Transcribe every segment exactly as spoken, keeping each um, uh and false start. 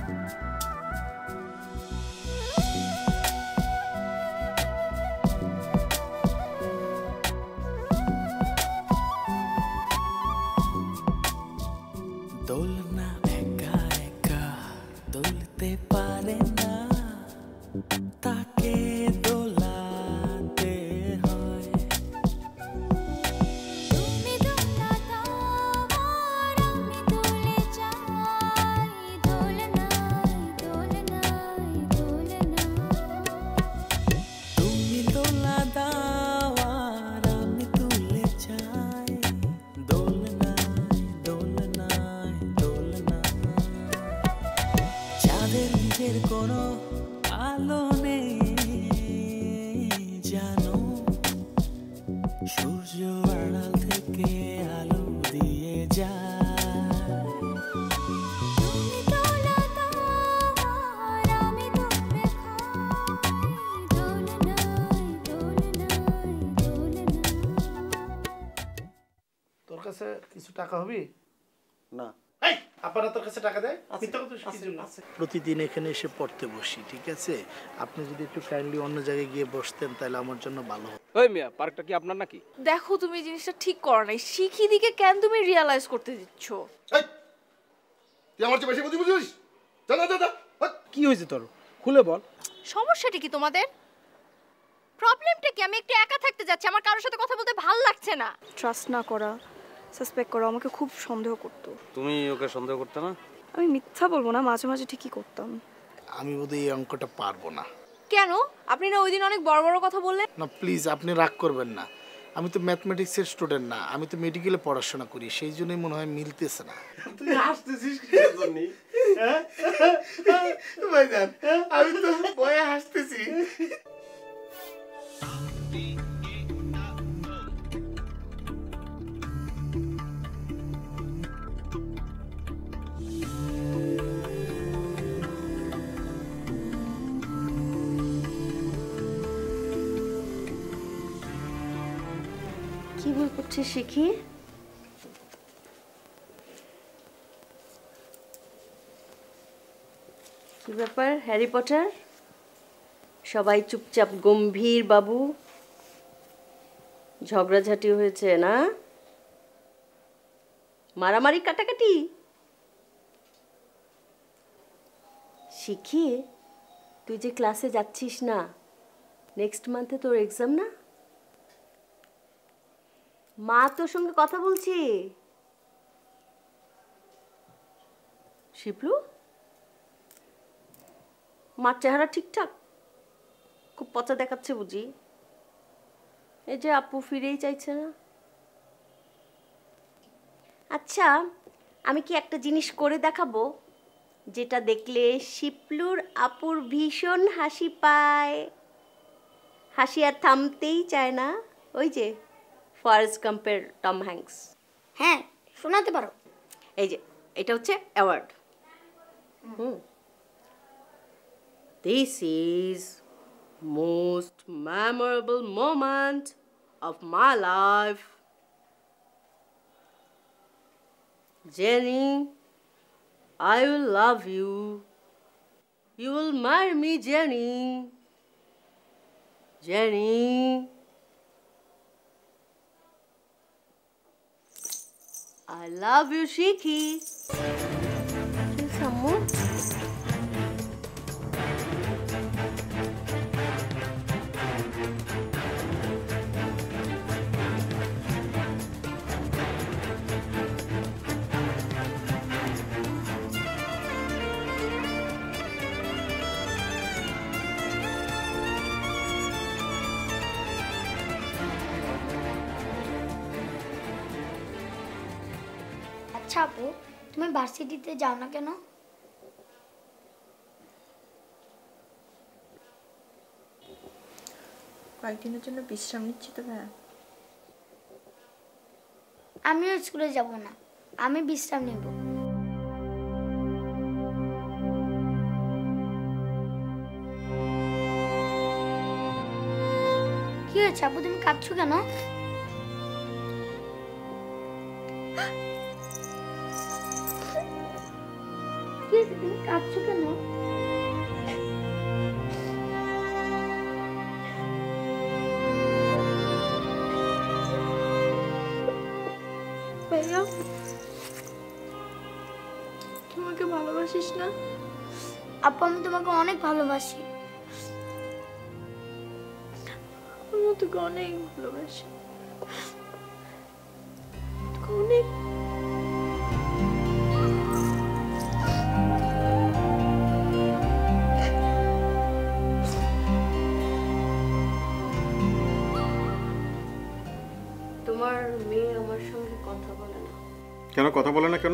দোলনা একা একা দোলতে পারে না, তাকে দোলাতে হয়। তুমি দোলা দাও আর আমি দোলে যাই, দোলনায় দোলনায় দোলনা। তুমি দোলা দাও আর আমি দুলে যাই, দোলনায় দোলনায় দোলনা। চাঁদের নিজের কোনো আলো নেই জানো, সূর্য আড়াল থেকে আলো দিয়ে যায়। তুমি দোলা দাও আর আমি দোলে খাই, দোলনায় দোলনায় দোলনা। তোর কাছে কিছু টাকা হবি না এই আপারা তোর কাছে টাকা দেয় মিথ্যা কথা কিছু না। প্রতিদিন এখানে এসে পড়তে বসি, ঠিক আছে? আপনি যদি একটু কাইন্ডলি অন্য জায়গায় গিয়ে বসতেন তাহলে আমার জন্য ভালো হতো। ওই মিয়া, পার্কটা কি আপনার নাকি? দেখো তুমি জিনিসটা ঠিক করো নাই, শিখি দিকে কেন তুমি রিয়ালাইজ করতে দিচ্ছ? এই তুই আমার চেয়ে বেশি বুঝি বুঝিস? যা যা যা। কি হয়েছে তোর? খুলে বল। সমস্যাটা কি তোমাদের? প্রবলেমটা কি? আমি একটু একা থাকতে যাচ্ছি, আমার কারোর সাথে কথা বলতে ভালো লাগছে না। ট্রাস্ট না করা, সাসপেক্ট করা, আমাকে খুব সন্দেহ করতো। তুমি ওকে সন্দেহ করতে না? আমি মিথ্যা বলবো না, মাঝে মাঝে ঠিকই করতাম। আমি বোধহয় এই অঙ্কটা পারবো না। কেন? আপনি না ওই দিন অনেক বড় বড় কথা বললেন। না প্লিজ, আপনি রাগ করবেন না। আমি তো ম্যাথমেটিক্সের স্টুডেন্ট না, আমি তো মেডিকেলে পড়াশোনা করি, সেই জন্যই মনে হয় মিলতেছে না। তুই হাসতেছিস কিসের জন্য? ভাইজান আমি তো ভয়ে হাসতেছি। কি বল করছিস শিখি? কি ব্যাপার হ্যারি পটার? সবাই চুপচাপ গম্ভীর বাবু, ঝগড়াঝাটি হয়েছে না? মারামারি কাটাকাটি? শিখি, তুই যে ক্লাসে যাচ্ছিস না, নেক্সট মান্থে তোর এক্সাম না? মা তোর সঙ্গে কথা বলছি। শিবলু, মার চেহারা ঠিকঠাক? খুব পচা দেখাচ্ছে বুঝি? এই যে আপু ফিরেই চাইছে না। আচ্ছা, আমি কি একটা জিনিস করে দেখাবো যেটা দেখলে শিবলুর আপুর ভীষণ হাসি পায়, হাসি আর থামতেই চায় না? ওই যে ফরেস্ট গাম্পের টম হ্যাঙ্কস। হ্যাঁ, শোনাতে পারো। এই যে এটা হচ্ছে award. Hmm, this is most memorable moment of my life. Jenny, I will love you. You will marry me, Jenny. Jenny. I love you, Shiki. Sammu. আচ্ছা আপু, তুমি ভার্সিটিতে যাও না কেন? কয়েকদিনের জন্য বিশ্রাম নিচ্ছি তো ভাইয়া। আমিও স্কুলে যাব না, আমি বিশ্রাম নেব। কি হয়েছে আপু, তুমি কাঁদছো কেন? কি হয়েছে? তুমি কাঁদছো কেন? ভাইয়া তোমাকে ভালোবাসিস না? আপু আমি তোমাকে অনেক ভালোবাসি। আমি তোকে অনেক ভালোবাসি, তোকে অনেক। তোমার মেয়ে আমার সঙ্গে কথা বলে না কেন? কথা বলে না কেন?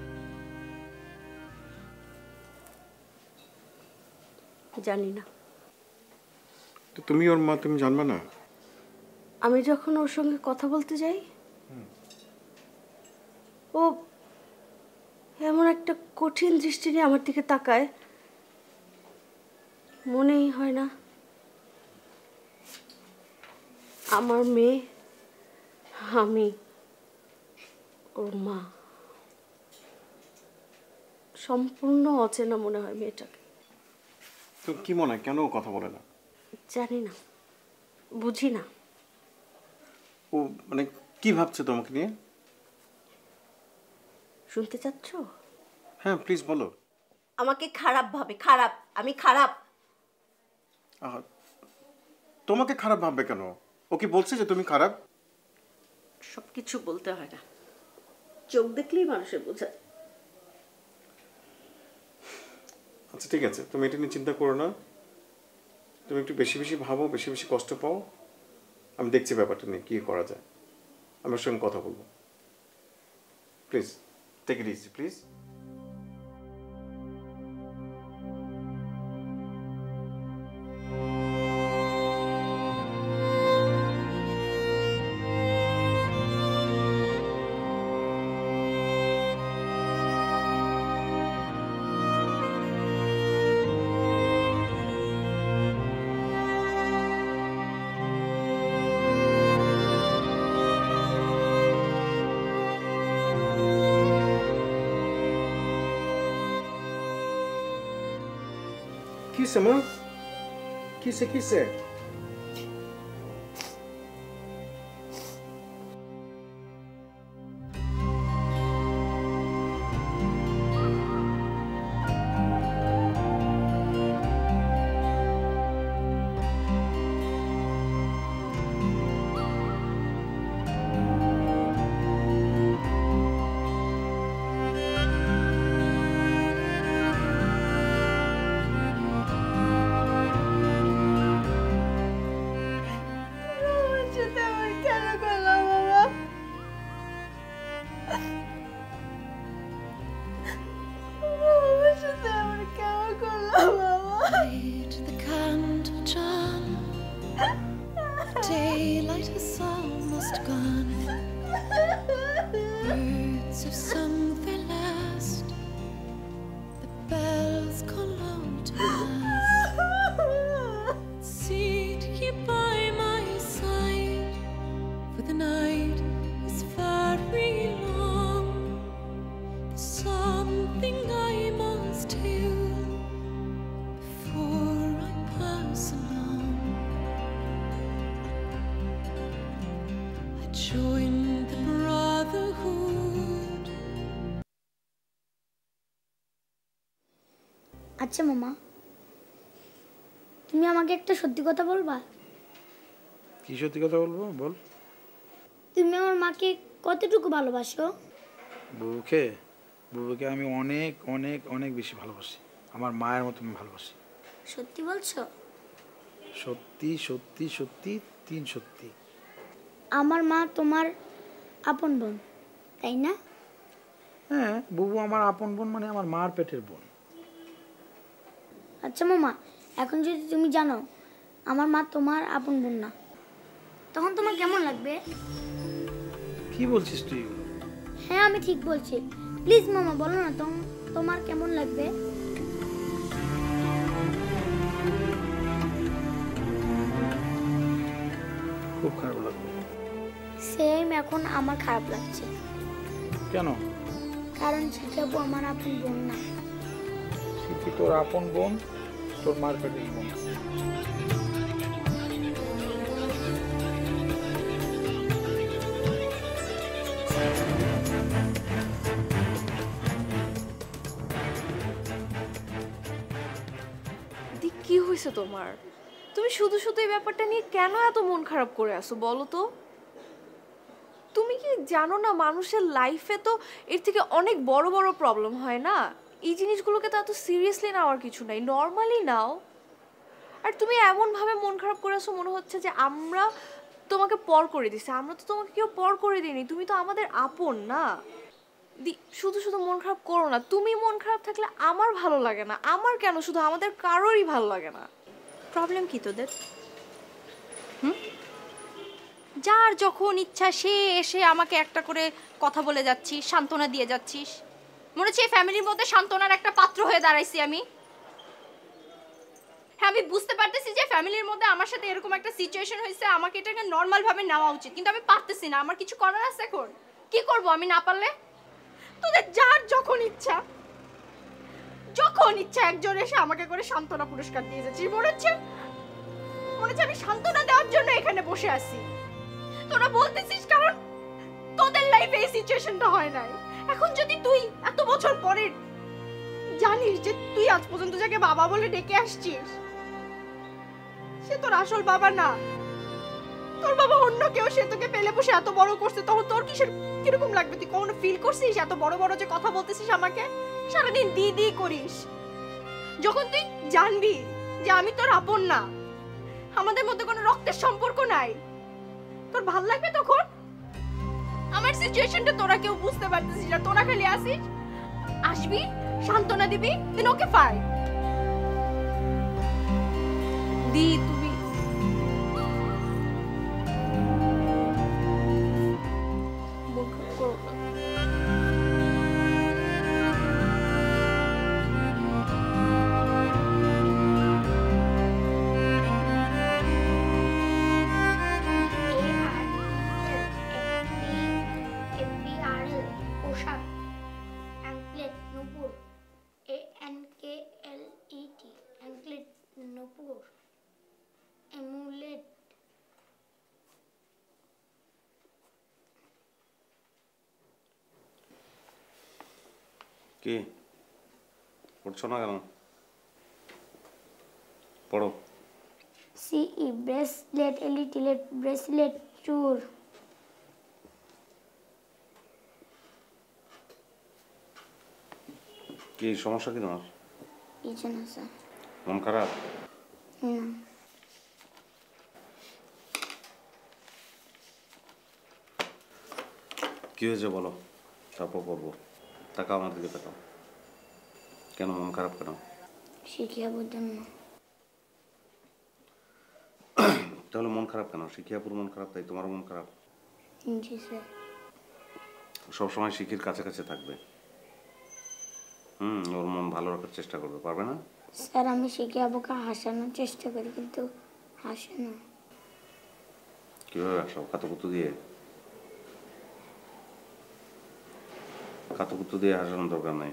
জানি না। তো তুমি ওর মা, তুমি জানবে না? আমি যখন ওর সঙ্গে কথা বলতে যাই ও এমন একটা কঠিন দৃষ্টি নিয়ে আমার দিকে তাকায়, মনেই হয় না আমার মেয়ে, আমি ওর মা। সম্পূর্ণ অচেনা মনে হয় মেয়েটাকে। তো কি মনে হয় কেন ও কথা বলে না? জানি না, বুঝি না। ও মানে কি ভাবছে তোমাকে নিয়ে? শুনতে চাচ্ছ? হ্যাঁ প্লিজ বলো। আমাকে খারাপ ভাবে, খারাপ, আমি খারাপ। আহ, তোমাকে খারাপ ভাববে কেন? ও কি বলছে যে তুমি খারাপ? সব কিছু বলতে হয় না, চোখ দেখলেই মানুষের বোঝা। আচ্ছা ঠিক আছে, তুমি এটা নিয়ে চিন্তা করো না। তুমি একটু বেশি বেশি ভাবো, বেশি বেশি কষ্ট পাও। আমি দেখছি ব্যাপারটা নিয়ে কী করা যায়। আমার সঙ্গে কথা বলবো। Please take it easy please. কিসে মা? কিসে কিসে? Light the candle, John. The daylight is almost gone. Birds have sung their last. The bells call out to mass. Sit ye by my side, for the night is very long. There's something I must tell before I pass along. I join the brotherhood. আচ্ছা মামা, তুমি আমাকে একটা সত্যি কথা বলবা? কি সত্যি কথা বলবো? বল। তুমি আমার মাকে কতটুকু ভালোবাসো? বুবুকে বুবুকে আমি অনেক অনেক অনেক বেশি ভালোবাসি। আমার মায়ের মতো আমি ভালোবাসি। সত্যি বলছো? সত্যি সত্যি সত্যি তিন সত্যি। আমার মা তোমার আপন বোন, তাই না? হ্যাঁ, বুবু আমার আপন বোন, মানে আমার মার পেটের বোন। আচ্ছা মামা, এখন যদি তুমি জানো আমার মা তোমার আপন বোন না, তখন তোমার কেমন লাগবে? কি বলছিস তুই? হ্যাঁ আমি ঠিক বলছি। প্লিজ মামা বলো না, তখন তোমার কেমন লাগবে? খুব খারাপ লাগবে। সেম এখন আমার খারাপ লাগছে। কেন? কারণ শিখাবো আমার আপন বোন না। শিখি তোর আপন বোন, তোর মার্কেটের বোন। দি কি হয়েছে তোমার? তুমি শুধু শুধু এই ব্যাপারটা নিয়ে কেন এত মন খারাপ করে আসো বলো তো? তুমি কি জানো না মানুষের লাইফে তো এর থেকে অনেক বড় বড় প্রবলেম হয় না? এই জিনিসগুলোকে তো এত সিরিয়াসলি নেওয়ার কিছু নাই, নর্মালি নাও। আর তুমি এমনভাবে মন খারাপ করে আসো মনে হচ্ছে যে আমরা তোমাকে পর করে দিছি। আমরা তো তোমাকে কেউ পর করে দিইনি, তুমি তো আমাদের আপন না। দি শুধু শুধু মন খারাপ করো না। তুমি মন খারাপ থাকলে আমার ভালো লাগে না। আমার কেন, শুধু আমাদের কারোরই ভালো লাগে না। প্রবলেম কি তোদের? হুম, যার যখন ইচ্ছা সে এসে আমাকে একটা করে কথা বলে যাচ্ছিস, সান্ত্বনা দিয়ে যাচ্ছিস। মনে হচ্ছে এই ফ্যামিলির মধ্যে সান্ত্বনার একটা পাত্র হয়ে দাঁড়াইছি আমি। হ্যাঁ, আমি বুঝতে পারতেছি যে ফ্যামিলির মধ্যে আমার সাথে এরকম একটা সিচুয়েশন হয়েছে, আমাকে এটাকে নর্মাল ভাবে নেওয়া উচিত, কিন্তু আমি পারতেছি না। আমার কিছু করার আছে এখন। কি করব আমি না পারলে? তোদের যার যখন ইচ্ছা যখন ইচ্ছা একজন এসে আমাকে করে সান্ত্বনা পুরস্কার দিয়ে যাচ্ছিস। মনে হচ্ছে মনে হচ্ছে আমি সান্ত্বনা দেওয়ার জন্য এখানে বসে আছি। তোরা বলতেছিস কারণ তোদের লাইফে এই সিচুয়েশনটা হয় নাই। এখন যদি তুই এত বছর পরে জানিস যে তুই আজ পর্যন্ত যাকে বাবা বলে ডেকে আসছিস সে তোর আসল বাবা না, তোর বাবা অন্য কেউ, সে তোকে পেলে বসে এত বড় করছে, তখন তোর কিসের কিরকম লাগবে? তুই কখনো ফিল করছিস এত বড় বড় যে কথা বলতেছিস আমাকে? সারাদিন দি দি করিস। যখন তুই জানবি যে আমি তোর আপন না, আমাদের মধ্যে কোনো রক্তের সম্পর্ক নাই, তোর ভাল লাগবে তখন? আমার সিচুয়েশনটা তোরা কেউ বুঝতে পারতেছিস না। তোরা খালি আসিস, আসবি, সান্ত্বনা দিবি, দেন ওকে ফাইন। দি তুমি মন খারাপ করো না। পোশাক, অ্যাঙ্কলেট, নূপুর। A N K L E T, anklet, নূপুর। এমুলেট, কি পড়ছো না কেন? পড়ো। সি ই, ব্রেসলেট, এলিটিলেট, ব্রেসলেট, চুর। কি সমস্যা কি তোমার? কিছু না স্যার। মন খারাপ? না। কি হয়েছে বলো, তারপর করবো। তাকাও আমার দিকে, তাকাও। কেন মন খারাপ কেন? শিখিয়াবুর জন্য। তাহলে মন খারাপ কেন? শিখিয়াপুর মন খারাপ তাই তোমার মন খারাপ? জি স্যার। সবসময় শিখির কাছে কাছে থাকবে। হুম, ওর মন ভালো রাখার চেষ্টা করবে, পারবে না? স্যার আমি শিখিয়াবুকে হাসানোর চেষ্টা করি কিন্তু হাসে না। কিভাবে হাসাও? কাতুকুতু দিয়ে? কাতুকুতু দিয়ে হাসানোর দরকার নাই।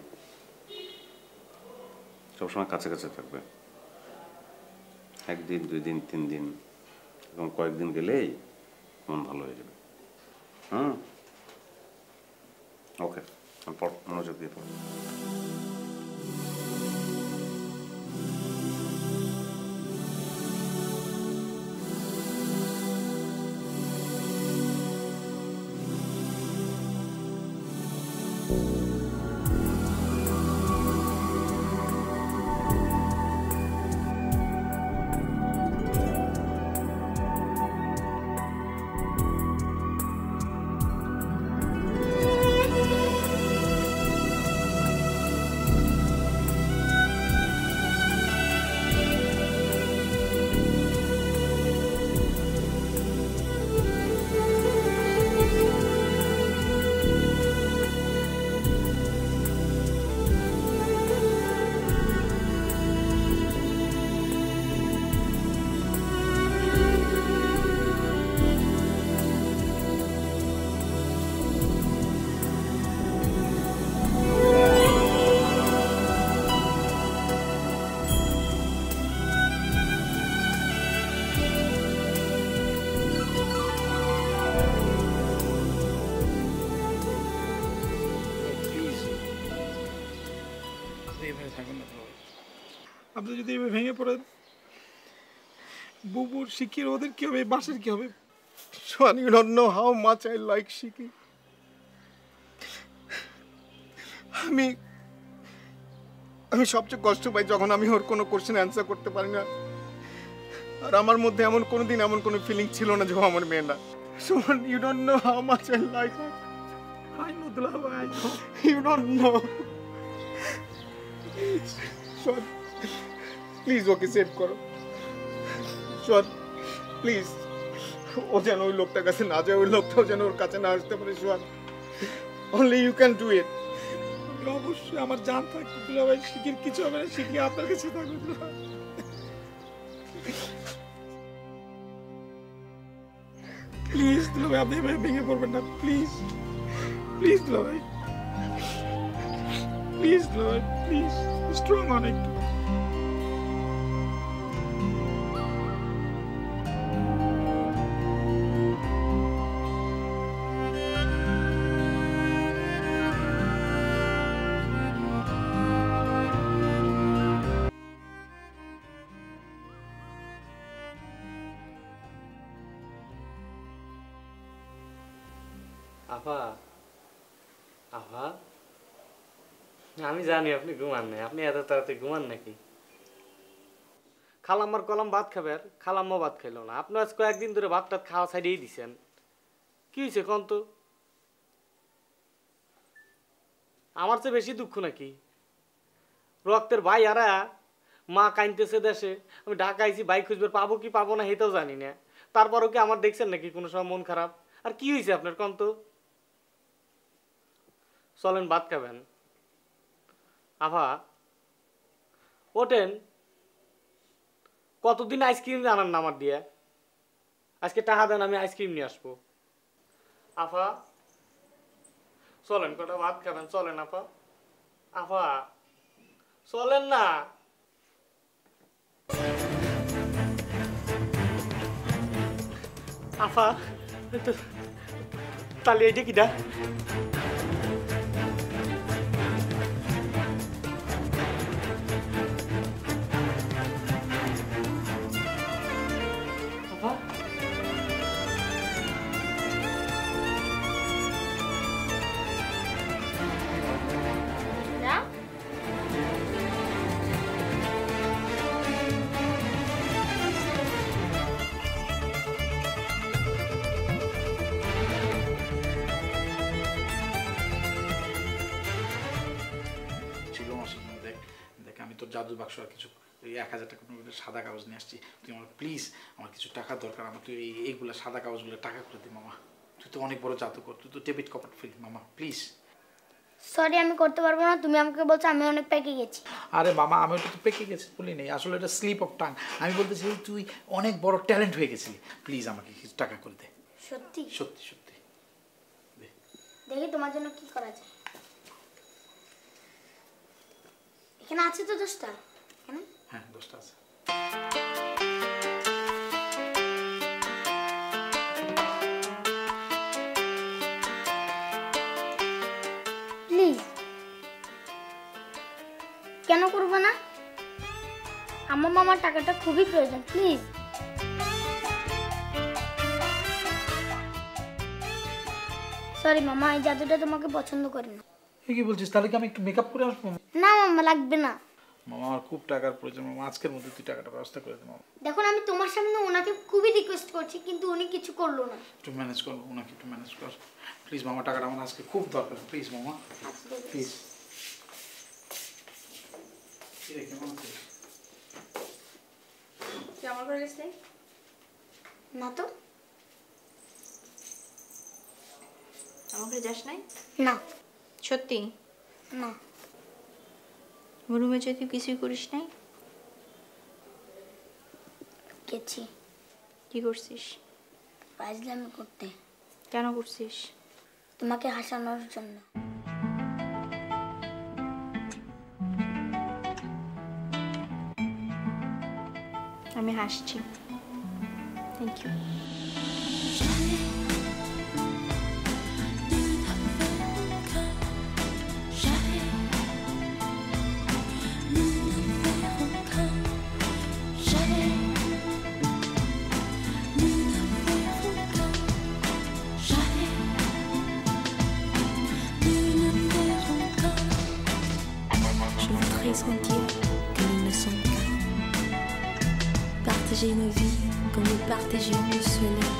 সবসময় কাছে কাছে থাকবে। একদিন, দুই দিন, তিন দিন, এবং কয়েকদিন গেলেই মন ভালো হয়ে যাবে। হুম, ওকে, পড়, মনোযোগ দিয়ে পড়। আপনি এভাবে থাকুন না দুলাভাই। আপনি যদি এভাবে ভেঙে পড়েন, বুবুর শিখির ওদের কি হবে, বাসের কি হবে? Swan, you don't know how much I like Shiki. আমি আমি সবচেয়ে কষ্ট পাই যখন আমি ওর কোনো কোশ্চেন অ্যান্সার করতে পারি না। আর আমার মধ্যে এমন কোনোদিন এমন কোনো ফিলিং ছিল না যে ও আমার মেয়ে না। Swan, you don't know how much I like her. I know দুলাভাই, I know. You don't know. Swan, please ওকে সেভ করো। Swan, প্লিজ ও যেন ওই লোকটার কাছে না যায়, ওই লোকটাও যেন ওর কাছে না আসতে পারে। Swan, only you can do it. অবশ্যই আমার জান থাকবে দুলাভাই, শিখির কিছু হবে না, শিখি আপনার কাছে থাকবে দুলাভাই। প্লিজ দুলাভাই, আপনি এভাবে ভেঙে পড়বেন না, প্লিজ প্লিজ দুলাভাই, প্লিজ দুলাভাই, প্লিজ স্ট্রং অনেক। আফা, আফা, আমি জানি আপনি ঘুমান নাই। আপনি এত তাড়াতাড়ি ঘুমান নাকি? খালাম্মার কলম ভাত খাবে আর খালাম্মা ভাত খাইল না। আপনি আজ কয়েকদিন ধরে ভাত টাত খাওয়া ছাড়িয়েই দিছেন। কি হয়েছে কন তো? আমার চেয়ে বেশি দুঃখ নাকি? রক্তের ভাই আরা মা কাইনতেছে দেশে, আমি ঢাকা আইছি ভাই খুঁজবে, পাবো কি পাবো না সেটাও জানি না। তারপরও কি আমার দেখছেন নাকি কোনো সময় মন খারাপ? আর কি হয়েছে আপনার কন তো? চলেন ভাত খাবেন। আফা ওঠেন, কতদিন আইসক্রিম আনান না আমার দিয়ে? আজকে টাকা দেন, আমি আইসক্রিম নিয়ে আসবো। আফা চলেন, কটা ভাত খাবেন, চলেন আফা। আফা চলেন না। আফা তাহলে এইটা কিটা? জাদু বাক্স আর কিছু এক হাজার টাকা সাদা কাগজ নিয়ে আসছি, তুই আমার প্লিজ, আমার কিছু টাকা দরকার, আমার তুই এইগুলো সাদা কাগজগুলো টাকা করে দিই মামা। তুই তো অনেক বড় জাদুকর, তুই তো ডেবিট কপাট ফিল মামা, প্লিজ। সরি আমি করতে পারবো না, তুমি আমাকে বলছো আমি অনেক পেকে গেছি। আরে মামা আমি ওটা তো পেকে গেছি বলি নেই, আসলে এটা স্লিপ অফ টাং। আমি বলতেছি তুই অনেক বড় ট্যালেন্ট হয়ে গেছিলি, প্লিজ আমাকে কিছু টাকা করে দে। সত্যি সত্যি সত্যি দেখি তোমার জন্য কি করা যায়। এখানে আছে তো দশটা? হ্যাঁ দশটা আছে। প্লিজ কেন করবো না? আমার মামার টাকাটা খুবই প্রয়োজন, প্লিজ। সরি মামা, এই জাদুটা তোমাকে পছন্দ করি না। কি বলছিস? তাহলে কি আমি একটু মেকআপ করে আসবো? না মামা লাগবে না। মামা আমার খুব টাকার প্রয়োজন মামা, আজকের মধ্যে তুই টাকাটা ব্যবস্থা করে দে মামা। দেখুন আমি তোমার সামনে ওনাকে খুবই রিকোয়েস্ট করছি, কিন্তু উনি কিছু করলো না। একটু ম্যানেজ করবো, ওনাকে একটু ম্যানেজ কর প্লিজ মামা, টাকাটা আমার আজকে খুব দরকার, প্লিজ মামা প্লিজ। তুই আমার ঘরে গেছিস না? তো আমার ঘরে যাস নাই? না। সত্যি না। রুমে যেয়ে তুই কিছুই করিস নাই? গেছি। কি করছিস? ফাজলামি করতে। কেন করছিস? তোমাকে হাসানোর জন্য। আমি হাসছি। Thank you. voudrais sentir que nous ne sommes qu'un. Partager nos vies comme nous partagions le soleil.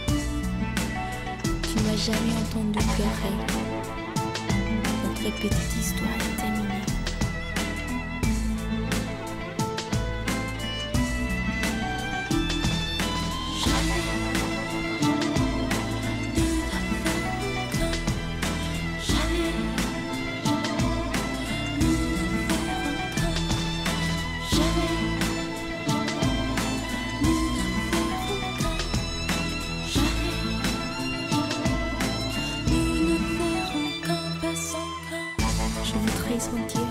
Tu ne m'as jamais entendu pleurer. Notre petite histoire est terminée. Sentir